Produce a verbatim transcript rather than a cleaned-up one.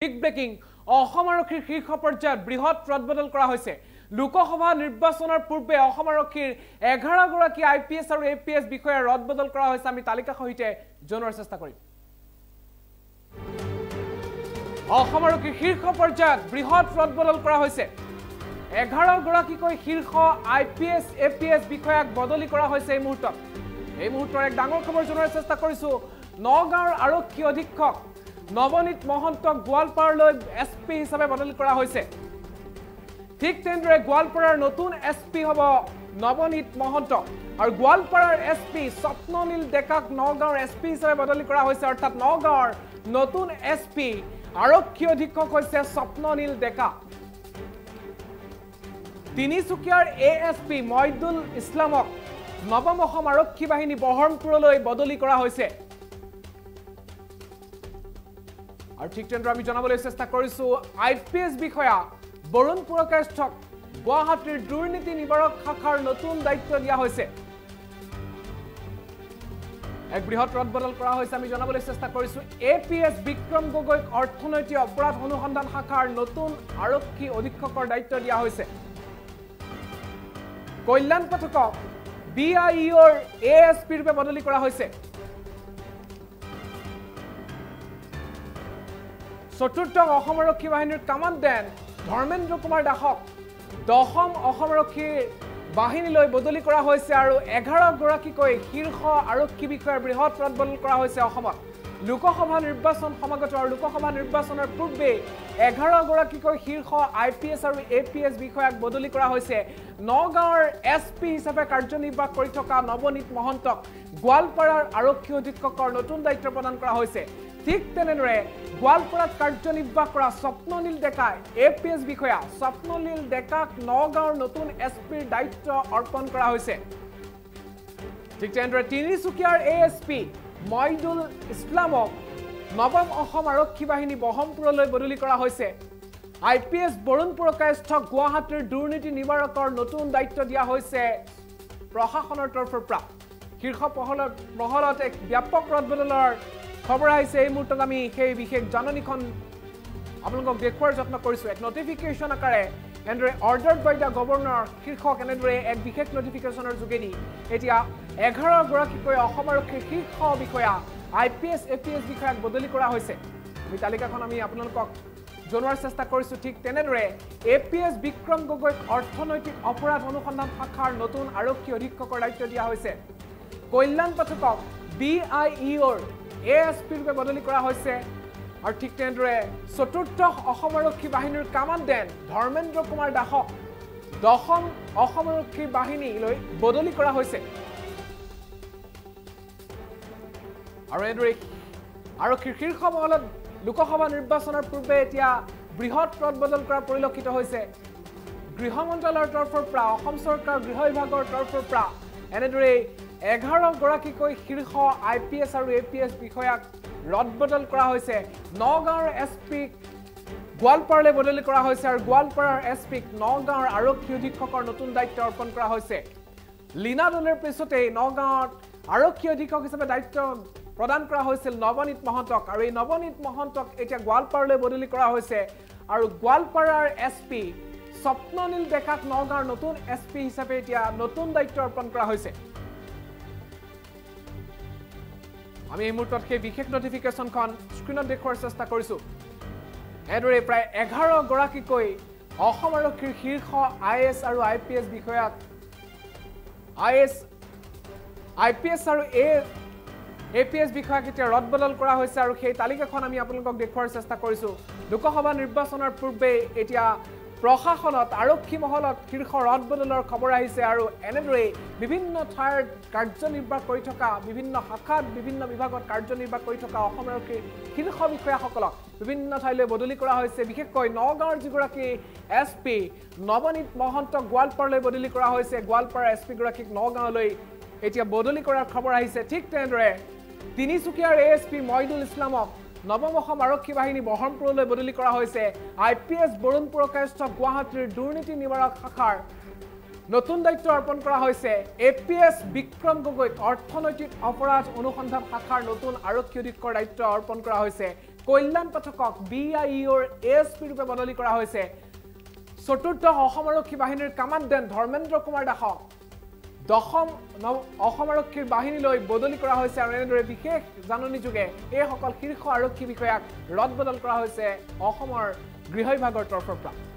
big breaking Assam আৰক্ষীৰ শীৰ্ষ পৰ্যায়ত বৃহৎ ৰদবদল কৰা হৈছে লোকসভা নিৰ্বাচনৰ পূৰ্বে অসম আৰক্ষীৰ এঘাৰ গৰাকী আইপিএছ আৰু এপিএছ বিষয়া ৰদবদল কৰা হৈছে আমি তালিকা সহিতে জনোৱাৰ চেষ্টা কৰিম অসম আৰক্ষীৰ শীৰ্ষ পৰ্যায়ত বৃহৎ ৰদবদল কৰা হৈছে এঘাৰ গৰাকীকৈ শীৰ্ষ আইপিএছ এপিএছ বিষয়াক বদলি কৰা হৈছে এই মুহূৰ্তত এই মুহূৰ্তৰ এক ডাঙৰ খবৰ জনোৱাৰ চেষ্টা কৰিছো নগাঁৱৰ আৰক্ষী অধীক্ষক নৱনীত মহন্তক গোৱালপাৰালৈ এছপি হিচাপে বদলি কৰা হৈছে ঠিক তেনেদৰে গোৱালপাৰাৰ নতুন এছপি হ'ব নৱনীত মহন্ত আৰু গোৱালপাৰাৰ এছপি স্বপ্ননীল ডেকাক নগাঁৱৰ এছপি হিচাপে বদলি কৰা হৈছে অৰ্থাৎ নগাঁৱৰ নতুন এছপি আৰক্ষী অধীক্ষক হৈছে স্বপ্ননীল ডেকা তিনিচুকীয়াৰ এএছপি মইদুল ইছলামক নৱম অসম আৰক্ষী বাহিনী বহৰমপুৰলৈ বদলি কৰা হৈছে আৰু ঠিক তেনেদৰে আমি জনাবলৈ চেষ্টা কৰিছো আইপিএছ বিষয়া বৰুণ পুৰকায়স্থক গুৱাহাটীৰ দুৰ্নীতি নিবাৰক শাখাৰ নতুন দায়িত্ব দিয়া হৈছে এক বৃহৎ ৰদবদল কৰা হৈছে আমি জনাবলৈ চেষ্টা কৰিছো এপিএছ বিক্ৰম গগৈক অৰ্থনৈতিক অপৰাধ অনুসন্ধান শাখাৰ নতুন আৰক্ষী অধীক্ষকৰ দায়িত্ব দিয়া হৈছে কল্যাণ পাঠকক বিআইইৰ এএছপি ৰূপে বদলি কৰা হৈছে চতুৰ্থ অসম আৰক্ষী বাহিনীৰ কমাণ্ডেণ্ট ধৰ্মেন্দ্ৰ কুমাৰ দাসক দশম অসম আৰক্ষী বাহিনীলৈ বদলি কৰা হৈছে আৰু এঘাৰ গৰাকীকৈ শীৰ্ষ আৰক্ষী বিষয়াৰ বৃহৎ ৰদবদল কৰা হৈছে অসমত লোকসভা নিৰ্বাচন সমাগত আৰু লোকসভা নিৰ্বাচনৰ পূৰ্বে এঘাৰ গৰাকীকৈ শীৰ্ষ আইপিএছ আৰু এপিএছ বিষয়াক বদলি কৰা হৈছে নগাঁৱৰ এছপি হিচাপে কাৰ্যনিৰ্বাহ কৰি থকা নৱনীত মহন্তক গোৱালপাৰাৰ আৰক্ষী অধীক্ষকৰ নতুন দায়িত্ব প্ৰদান কৰা হৈছে ঠিক তেনেদৰে গোৱালপাৰাত কাৰ্যনিৰ্বাহ কৰা স্বপ্ননীল ডেকাই এপিএছ বিষয়া স্বপ্ননীল ডেকাক নগাঁৱৰ নতুন এছপিৰ দায়িত্ব অৰ্পণ কৰা হৈছে ঠিক তেনেদৰে তিনিচুকীয়াৰ এএছপি মইদুল ইছলামক নৱম অসম আৰক্ষী বাহিনী বহৰমপুৰলৈ বদলি কৰা হৈছে আইপিএছ বৰুণ পুৰকায়স্থক গুৱাহাটীৰ দুৰ্নীতি নিবাৰকৰ নতুন দায়িত্ব দিয়া হৈছে প্ৰশাসনৰ তৰফৰ পৰা শীৰ্ষ মহলত এক ব্যাপক ৰদবদলৰ খবৰ আহিছে এই মুহূৰ্তত আমি সেই বিশেষ জাননীখন আপোনালোকক দেখুৱাৰ যত্ন কৰিছো এক নটিফিকেশ্যন আকাৰে এনেদৰে অৰ্ডাৰ্ড বাই দ্য গভৰ্ণৰ শীৰ্ষক এনেদৰে এক বিশেষ নটিফিকেশ্যনৰ যোগেদি এতিয়া এঘাৰ গৰাকীকৈ অসম আৰক্ষীৰ শীৰ্ষ বিষয়া আইপিএছ এপিএছ বিষয়াক বদলি কৰা হৈছে আমি তালিকাখন আমি আপোনালোকক জনোৱাৰ চেষ্টা কৰিছো ঠিক তেনেদৰে এপিএছ বিক্ৰম গগৈক অৰ্থনৈতিক অপৰাধ অনুসন্ধান শাখাৰ নতুন আৰক্ষী অধীক্ষকৰ দায়িত্ব দিয়া হৈছে কল্যাণ পাঠকক বিআইইৰ এএছপি ৰূপে বদলি কৰা হৈছে আৰু ঠিক তেনেদৰে চতুৰ্থ অসম আৰক্ষী বাহিনীৰ কমাণ্ডেণ্ট ধৰ্মেন্দ্ৰ কুমাৰ দাসক দশম অসম আৰক্ষী বাহিনীলৈ বদলি কৰা হৈছে আৰু এনেদৰে আৰক্ষীৰ শীৰ্ষ মহলত লোকসভা নিৰ্বাচনৰ পূৰ্বে এতিয়া বৃহৎ ৰদবদল কৰা পৰিলক্ষিত হৈছে গৃহ মন্ত্ৰালয়ৰ তৰফৰ পৰা অসম চৰকাৰ গৃহ বিভাগৰ তৰফৰ পৰা এনেদৰে এঘাৰ গৰাকীকৈ শীৰ্ষ আইপিএছ আৰু এপিএছ বিষয়াক ৰদবদল কৰা হৈছে নগাঁৱৰ এছপিক গোৱালপাৰালৈ বদলি কৰা হৈছে আৰু গোৱালপাৰাৰ এছপিক নগাঁৱৰ আৰক্ষী অধীক্ষকৰ নতুন দায়িত্ব অৰ্পণ কৰা হৈছে লীনা দলৰ পিছতে নগাঁৱত আৰক্ষী অধীক্ষক হিচাপে দায়িত্ব প্ৰদান কৰা হৈছিল নৱনীত মহন্তক আৰু এই নৱনীত মহন্তক এতিয়া গোৱালপাৰালৈ বদলি কৰা হৈছে আৰু গোৱালপাৰাৰ এছপি স্বপ্ননীল ডেকাক নগাঁৱৰ নতুন এছপি হিচাপে এতিয়া নতুন দায়িত্ব অৰ্পণ কৰা হৈছে আমি এই মুহূৰ্তত সেই বিশেষ নটিফিকেশ্যনখন স্ক্ৰীনত দেখুৱাৰ চেষ্টা কৰিছো এনেদৰে প্ৰায় এঘাৰ গৰাকীকৈ অসম আৰক্ষীৰ শীৰ্ষ আইএছ আৰু আইপিএছ বিষয়াক আইএছ আইপিএছ আৰু এ এপিএছ বিষয়াক এতিয়া ৰদবদল কৰা হৈছে আৰু সেই তালিকাখন আমি আপোনালোকক দেখুৱাৰ চেষ্টা কৰিছো লোকসভা নিৰ্বাচনৰ পূৰ্বে এতিয়া প্ৰশাসনত আৰক্ষী মহলত শীৰ্ষ ৰদবদলৰ খবৰ আহিছে আৰু এনেদৰে বিভিন্ন ঠাইৰ কাৰ্যনিৰ্বাহ কৰি থকা বিভিন্ন শাখাত বিভিন্ন বিভাগত কাৰ্যনিৰ্বাহ কৰি থকা অসম আৰক্ষীৰ শীৰ্ষ বিষয়াসকলক বিভিন্ন ঠাইলৈ বদলি কৰা হৈছে বিশেষকৈ নগাঁৱৰ যিগৰাকী এছপি নৱনীত মহন্তক গোৱালপাৰালৈ বদলি কৰা হৈছে গোৱালপাৰাৰ এছপি গৰাকীক নগাঁৱলৈ এতিয়া বদলি কৰাৰ খবৰ আহিছে ঠিক তেনেদৰে তিনিচুকীয়াৰ এএছপি মইদুল ইছলামক নৱম অসম আৰক্ষী বাহিনী বহৰমপুৰলৈ বদলি কৰা হৈছে আইপিএছ বৰুণ পুৰকায়স্থক গুৱাহাটীৰ দুৰ্নীতি নিবাৰক শাখাৰ নতুন দায়িত্ব অৰ্পণ কৰা হৈছে এপিএছ বিক্ৰম গগৈক অৰ্থনৈতিক অপৰাধ অনুসন্ধান শাখাৰ নতুন আৰক্ষী অধীক্ষকৰ দায়িত্ব অৰ্পণ কৰা হৈছে কল্যাণ পাঠকক বি আই ইউৰ এছ পি ৰূপে বদলি কৰা হৈছে চতুৰ্থ অসম আৰক্ষী বাহিনীৰ কমাণ্ডেণ্ট ধৰ্মেন্দ্ৰ কুমাৰ দাসক দশম অসম আৰক্ষীৰ বাহিনীলৈ বদলি কৰা হৈছে আৰু এনেদৰে বিশেষ জাননী যোগে এই সকল শীৰ্ষ আৰক্ষী বিষয়াক ৰদবদল কৰা হৈছে অসমৰ গৃহ বিভাগৰ তৰফৰ পৰা